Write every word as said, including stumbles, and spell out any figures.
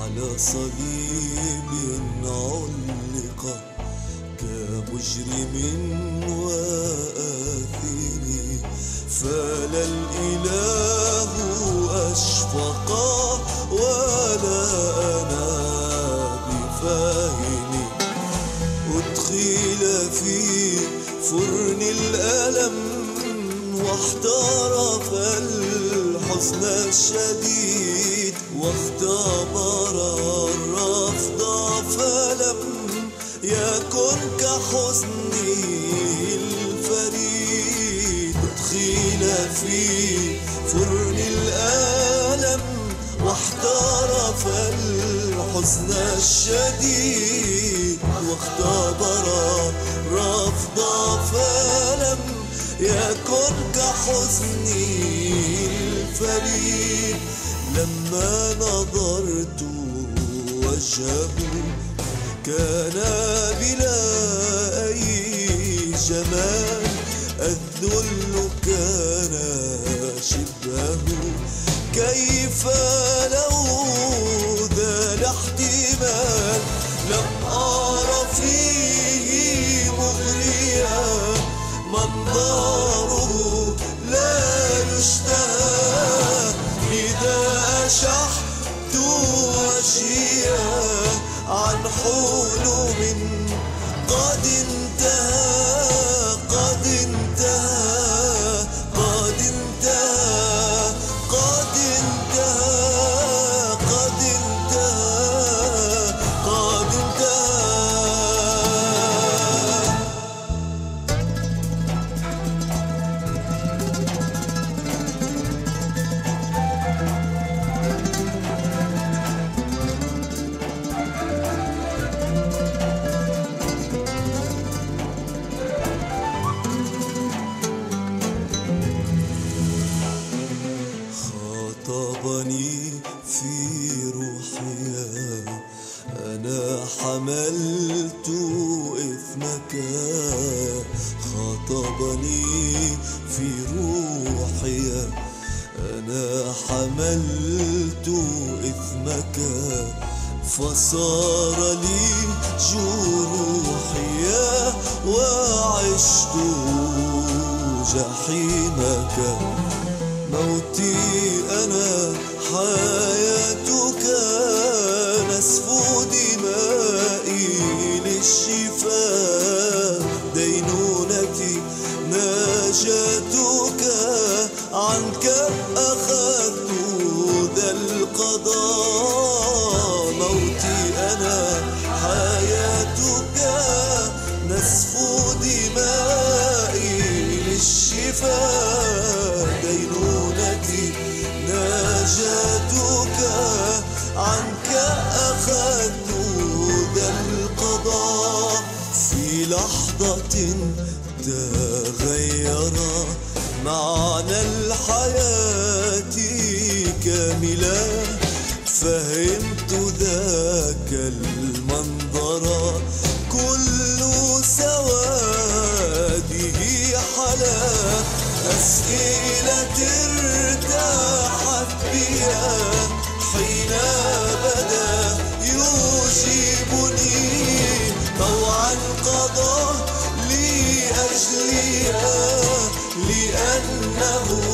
على صليب علق كمجرم وآثم، فلا الإله أشفق ولا أنا بفاهم. أدخل في فرن الألم واحترف الحزن الشديد، واختبر الرفض فلم يكن كحزني الفريد. أدخل في فرن الألم واحترف الحزن الشديد، واختبر الرفض فلم يكن كحزني الفريد. لما نظرت وجهه كان بلا أي جمال، الذل كان شبهه، كيف لو ذا الاحتمال. لم أر فيه مغريا منظره لا يشتهى، لذا أشحت وجهي عن حلم قد انتهى قد انتهى قد انتهى قد انتهى قد انتهى قد انتهى. خاطبني في روحي أنا حملت إثمك، خاطبني في روحي أنا حملت إثمك، فصار لي جروحي وعشت جحيمك. موتي أنا حياتك، نسف دمائي للشفاء، دينونتي ناجاتك، عنك أخذت ذا القضاء. موتي أنا حياتك، نسف دمائي للشفاء، دينونتي ناجاتك، عنك أخذت ذا القضاء. في لحظة تغير معنى الحياة كاملا، فهمت ذاك المنظر كل سواده حلا. أسئلة ارتاحت بها حين بدا يجيبني، طوعا قضى لأجلها لأنه